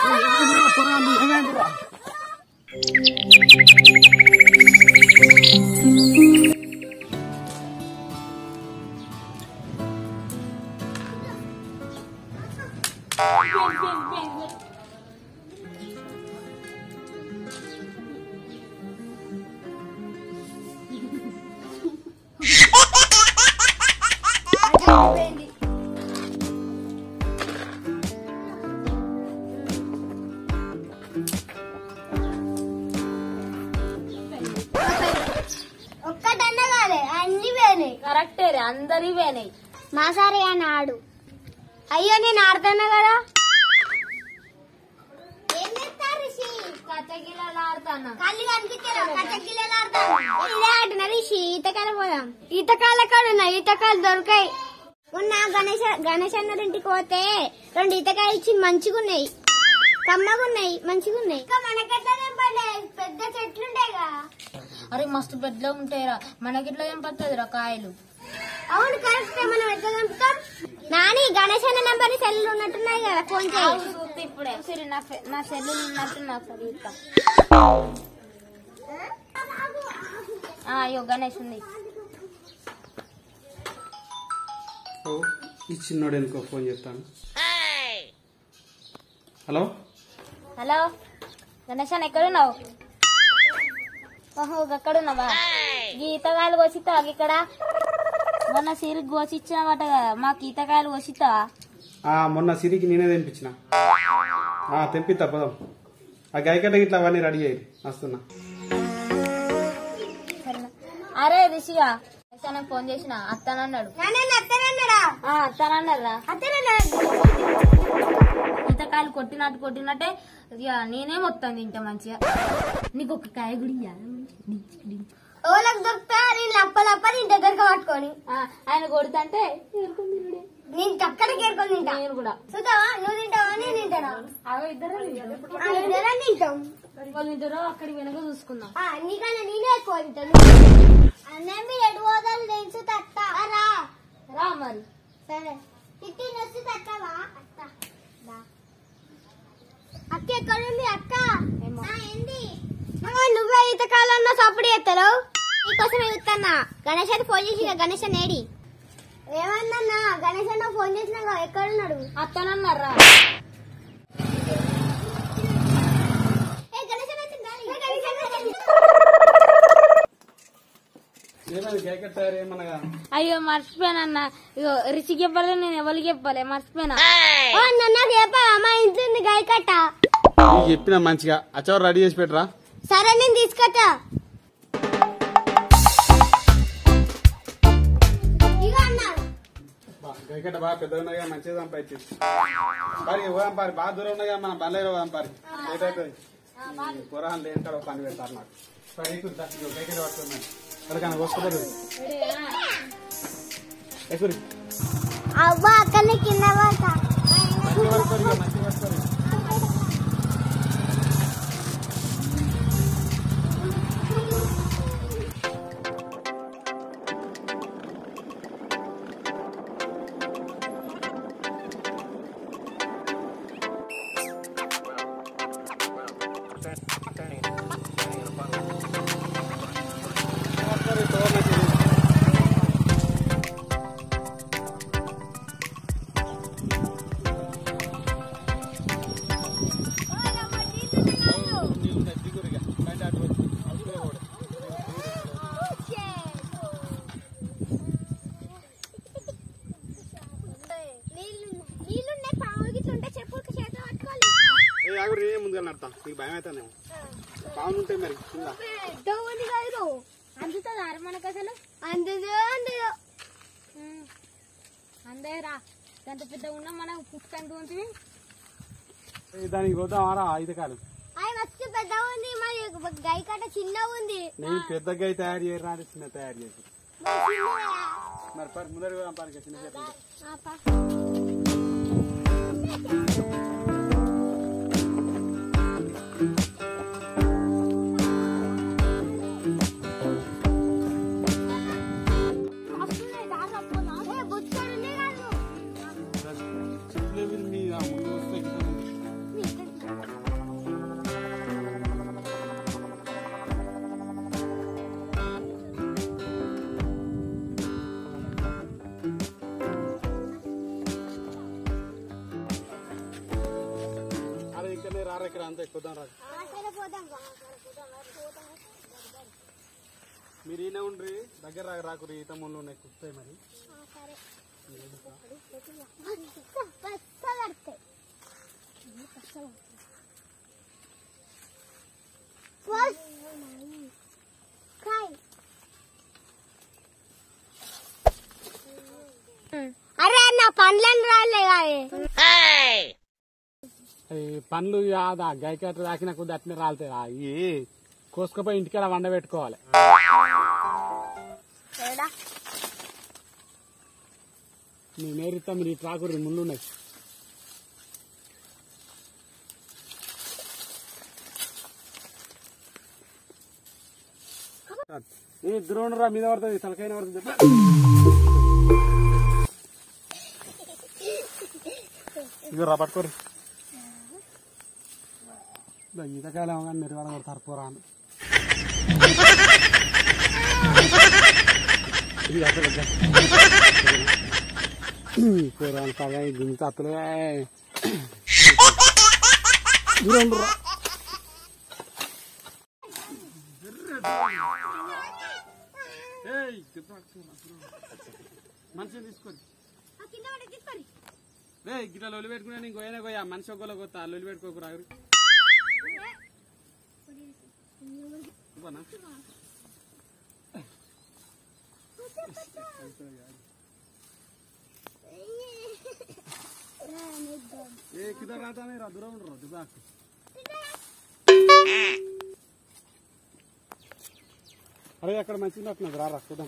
కరెక్టే అందరి పోయినాయి మా సారే అని ఆడు. అయ్యో నేను ఆడుతున్నా కదా. ఏం చేస్తారు రిషి? కచ్చగిల్లలు ఆడుతున్నా. కళ్ళు కనిపించారా? కచ్చగిల్లలు ఆడుతాను. ఇదే ఆడిన రిషి. ఈతకాయలు పోదాం. ఈతకాయలు ఎక్కడ ఉన్నాయి? ఈతకాయలు దొరికాయి. మొన్న గణేష్ అన్నరింటికి పోతే 2 ఈతకాయలు ఇచ్చి మంచిగున్నాయి, కమ్మగున్నాయి, మంచిగున్నాయి. ఇంకా మనకెట్లా పెద్ద చెట్లుంటాయిగా. అరే మస్తు పెద్దగా ఉంటాయిరా, మనకిట్లా తెంపత్తదిరా కాయలు. అవును కరెక్ట్. మనం ఎట్లా చంపుతాం? నాని గణేష్ అన్న నంబర్ సెల్లు ఉన్నట్టున్నాయి కదా, ఫోన్ చేయి. ఇప్పుడే సరే నా సెల్లు ఉన్నట్టు నాకు అయ్యో గణేష్ ఉంది. ఈ చిన్నోడు ఎందుకో ఫోన్ చేస్తాను. హలో హలో గణేష్ అన్న ఎక్కడున్నావు? ఓహో ఎక్కడున్నావా? ఈతకాయలు కోసిస్తావా? ఇక్కడ మొన్న సిరికి కోసిచ్చావట కదా, మాకు ఈతకాయలు కోసిస్తావా? మొన్న సిరికి నేనే తెంపించిన. తెంపిస్తా పదం. ఆ గైకట ఇట్లా అవన్నీ రెడీ అయ్యి వస్తున్నా. అరే రిషిగా ఫోన్ చేసిన అత్తానన్నాడు. అత్తానన్నారా? ఈతకాయలు కొట్టినట్టే ఇక నేనే మొత్తం తింటా మంచిగా. నీకు ఒక కాయ గుడి ఓలకు దొరుకుతా లప్ప నీ దగ్గరగా పట్టుకొని ఆయన కొడుతుంటే నేను అక్కడికి ఏరుకొని తింటా. నేను కూడా చూద్దావా? నువ్వు తింటావా? నేను తింటానా? ఇద్దరు తింటాం. వాళ్ళిద్దరు అక్కడికి వెనక చూసుకుందాం. నీకన్నా నేనే ఎక్కువ తింటాను. అన్నీ మీరు ఎటు పోదాలు తెలుసు తత్త. రా మరి. సరే తిట్టి నొచ్చి తత్తవా? అక్క ఎక్కడుంది? అక్క ఏంది? నువ్వే ఈతకాలన్నా సప్పుడు చేస్తారు. నీకోసం చూస్తున్నా. గణేష్ అని ఫోన్ చేసి గణేష్ అని ఏడి ఏమన్నా? గణేష్ అన్న ఫోన్ చేసినా ఎక్కడున్నాడు? అత్తనన్నారా? అయ్యో మర్చిపోయానన్నా. ఇగో రిషికి చెప్పాలి, నేను ఎవరికి చెప్పాలి, మర్చిపోయినా. మా ఇంట్లో ఉంది గాయకట్ట. చెప్పిన మంచిగా అచ్చవరు రెడీ చేసి పెట్టరా. సరే నేను తీసుకొట్టా. గైకట్ట బాగా పెద్దగా ఉన్నాయిగా, మంచిగా సంపాదించి పారి పోదాం. పారి బాగా దూరం ఉన్నాయిగా, మన బండ్లో పోదాం. పారి లేట్ అవుతుంది. పురాణం లేని కాడ పని పెడతారు నాకు. గైకట్ట పట్టుకున్నాను వాళ్ళకన్నా వస్తుంది. అవ్వ అక్కడనే కింద పడతా. మంచిగా పడుతుంది. ముందుగా నడతా. నీకు భయం అవుతానే పావులు ఉంటాయి మరి. అందుతుందా మనకు అసలు? అందేరా ఎంత పెద్ద ఉన్నా మనం పుట్టుకంటూ ఉంటుంది. దానికి పోతామారా ఈతకాలు? మస్తు పెద్ద ఉంది. మరి గైకట్ట చిన్నగా ఉంది. నేను పెద్ద గై తయారు చేయరా అంటే చిన్న తయారు చేసి మరి ముందర పనికి చిన్న చేతి. రారా ఇక్కడ అంతా ఎక్కుదాం రా. మీరు ఈయన ఉండ్రి దగ్గర రాకురి ఈత ముళ్ళు ఉన్నాయి కుస్తాయి మరి. అరే నా పండ్లను రాలే పండ్లు కాదా గైకట్టు తాకిన కొద్ది అట్నే రాలుతాయి. ఇవి కోసుకపోయి ఇంటికాడ వండబెట్టుకోవాలి. నేను నేరుతా మీరు ఇటు రాకుర్రి ముళ్ళు ఉన్నాయి. ద్రోణరా మీద పడుతుంది తలకైన పడుతుంది. ఇదో రా పట్టుకోరు ఈతకాయలు ఏమో కానీ మీరు కూడా తరపురా అని కూరలు పగా గిన్నె తత్తులే మనిషిని తీసుకొని గిట్లా లొలి పెట్టుకున్నా నీకు పోయినా పోయా మనిషి ఒక్కలో కొత్త లొలి పెట్టుకోకురా. ఏ కింద రాతానే రా దూరం ఉండరు దిబాకు. అరే అక్కడ మంచిగా వస్తున్నది రా చూద్దాం.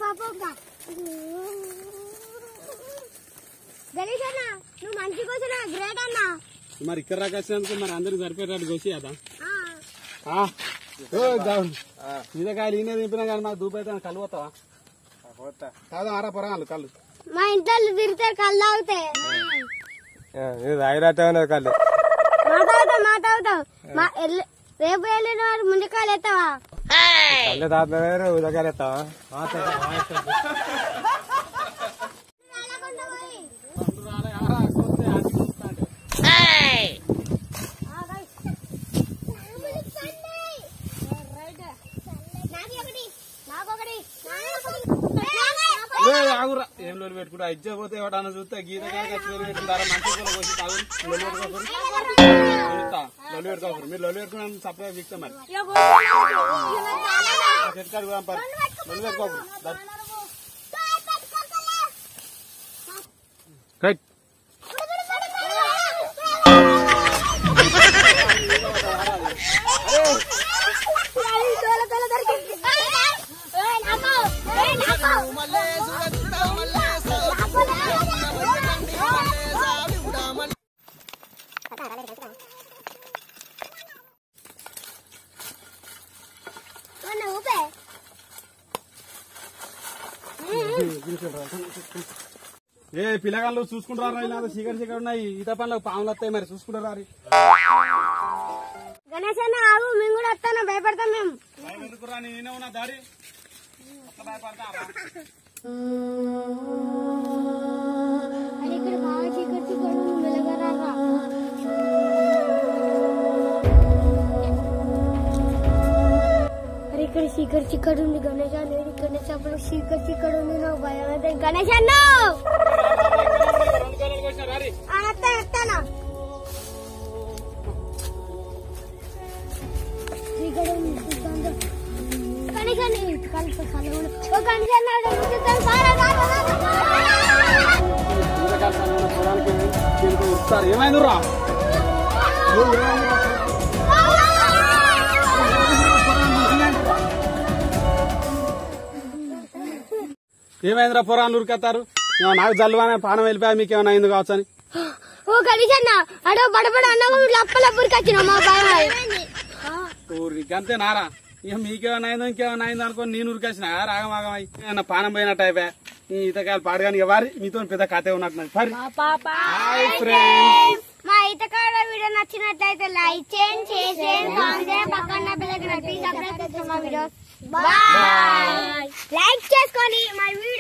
నువ్వు మంచి కోసినా గ్రేట్ అన్నా. మరి ఇక్కడ రాకొచ్చినందుకు మరి అందరికి సరిపోయేటట్టు కోసి అదా మిగతాకాయలు ఈయన దింపినా కానీ మాకు దూపైతే కళ్ళు పోతావా? కాదా ఆరా పొరాలు కళ్ళు మా ఇంట్లో తిరిగితే కళ్ళు తాగుతాయి. కళ్ళు మాట్లాడతావు రేపు వెళ్ళిన వారు ముందుకాయలు ఎత్తావా? కళ్ళు తాతలేరు ఉదకాయలు ఎత్తావా? ఆగురా ఏం లోలు పెట్టుకుంటా ఇచ్చకపోతే ఎవడన్నా చూస్తే గీతకాయ లోలు పెట్టుకుంటారా? మంచి కూడా వచ్చి తాగు లొల్లి పెట్టుకోకరు లొల్లి పెట్టుకోకరు. మీరు లొల్లి పెట్టుకున్నా సప్లై వీక్తా మరి చెట్కాడు పంపారు లొల్లి పెట్టుకోకరు. రైట్ ఏ పిల్లగాళ్ళు చూసుకుంటారా? ఇలా చీకటి ఉన్నాయి ఈత పనులకు పాములు వస్తాయి మరి చూసుకుంటారా? గణేష్ అన్న ఆగు మేము కూడా వస్తాను భయపడతాం. మేము ఎందుకురా నేనే ఉన్నా దారి ఇక్కడ బాగా చీకటి చీకటి వెలగరా. అరే ఇక్కడ చీకటి చీకటి ఉంది గణేష్ అన్న. గణేష్ అప్పుడు చీకటి చీకటి ఉంది నాకు భయం అయితే. గణేష్ అన్న వస్తానా గణేష్ అన్న కలిసి ఏమైంది రా? ఏమైందిరా పొరాలు ఉరికెత్తారు? నాకు జల్లువానే పానం వెళ్ళిపోయా మీకేమైనా అయింది కావచ్చు అని. ఓ గణేష్ అన్న అడో బడబడ అన్న లప్పలప్పురికి వచ్చిన మా బాయ్ ఊరికి అంతే నారా. ఇక మీకేమైనా అయిందో ఇంకేమైనా అయిందో అనుకోని నేను ఉరికేసిన రాగమాగమై ఏమన్నా పానం పోయినట్టు అయిపోయా. ఈ ఈతకాయలు పాడగాని వారి మీతో పెద్ద కథ ఉన్నట్టున్నది. మా ఈతకాడ వీడియో నచ్చినట్లయితే లైక్ చేయండి, షేర్ చేయండి, కామెంట్ చేయండి, పక్కన బెల్ ఐకాన్ ప్లీజ్ సబ్స్క్రైబ్ చేసుకోండి మా వీడియోస్. లైక్ చేసుకొని మా వీడియో